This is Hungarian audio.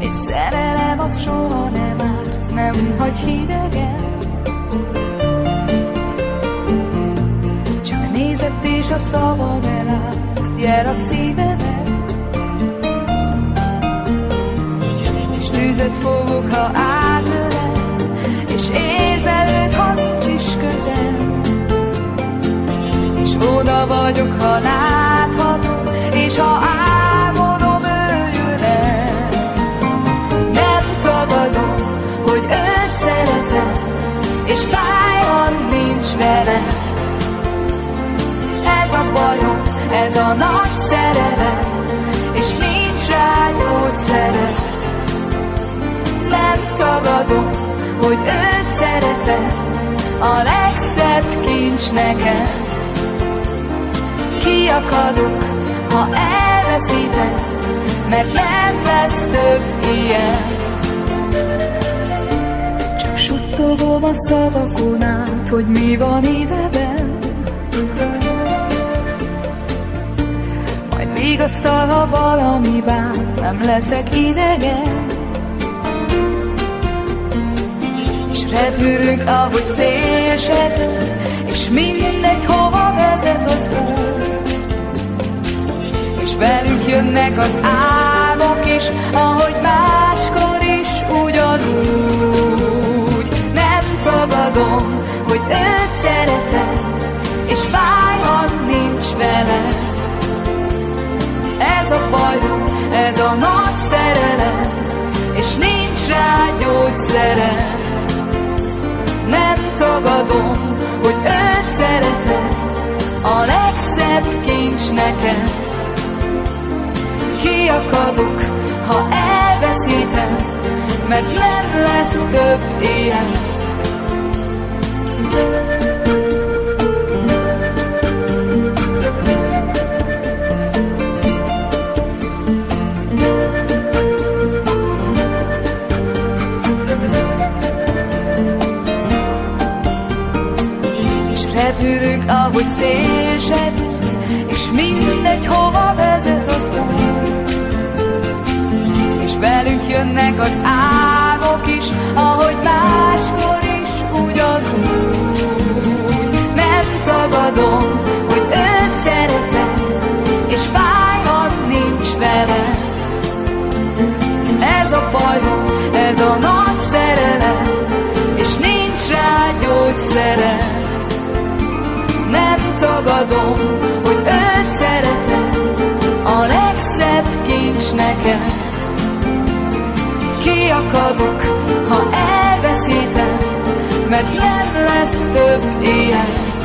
Egy szerelem az soha nem árt, nem hagy hidegen. Csak a nézet és a szava elállt, jel a szívemet. És tűzet fogok, ha átölel, és érzem őt, ha nincs is közel. És oda vagyok, ha láthatom, és ha álmodom, ő jön el. Nem tagadom, hogy őt szeretem, és fáj, ha nincs vele. Ez a bajom, ez a nagy szerelem, és nincs rá gyógyszere. Nem tagadom, hogy őt szeretem, a legszebb kincs nekem. Kiakadok, ha elveszítem, mert nem lesz több ilyen. Csak suttogom a szavakon át, hogy mi van ideben. Majd vigasztal, ha valami bánt, nem leszek idegen. És repülünk, ahogy szélsebben, és mindegy, hova vezet az út. És velünk jönnek az álmok is, ahogy máskor is ugyanúgy. Nem tagadom, hogy őt szeretem, és fáj, ha nincs vele. Ez a bajom, ez a nagy szerelem, és nincs rá gyógyszere. Nem tagadom, hogy őt szeretem, a legszebb kincs nekem. Kiakadok, ha elveszítem, mert nem lesz több ilyen. És repülünk, ahogy szélsebben, és mindegy, hova vezet az út. És velünk jönnek az álmok is, ahogy máskor is ugyanúgy. Nem tagadom, hogy őt szeretem, és fáj, ha nincs vele. Ez a bajom, ez a nagy szerelem, és nincs rá gyógyszere. Nem tagadom, hogy őt szeretem, a legszebb kincs nekem. Kiakadok, ha elveszítem, mert nem lesz több ilyen.